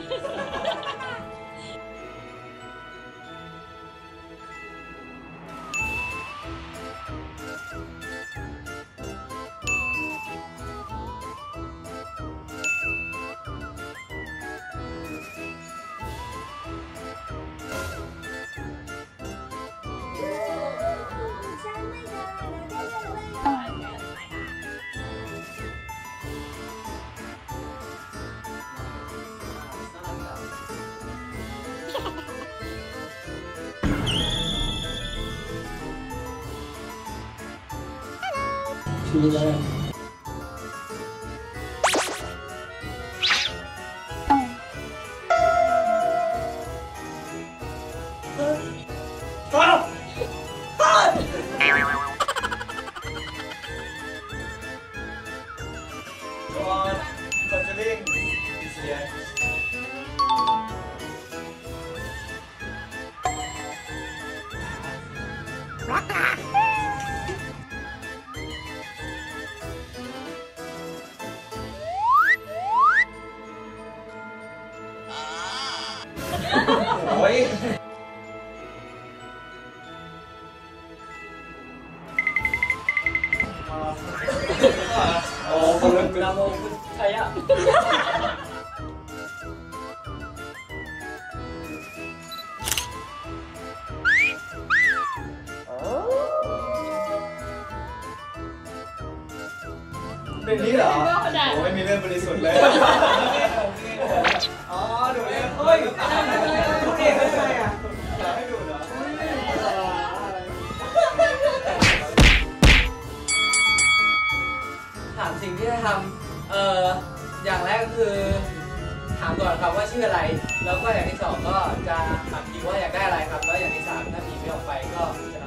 ชื่ออะไรโอ้ยโอ้คนละกลาโมคุณใครอ่ะเป็นนี้เหรอโอ้ไม่มีเรื่องบริสุทธิ์เลยอ๋อดูเองเฮ้ยดูเองได้ไงอ่ะให้ดูเหรอถามสิ่งที่จะทำอย่างแรกก็คือถามก่อนครับว่าชื่ออะไรแล้วก็อย่างที่สองก็จะถามทีว่าอยากได้อะไรครับแล้วอย่างที่สามถ้าทีไม่ออกไปก็จะ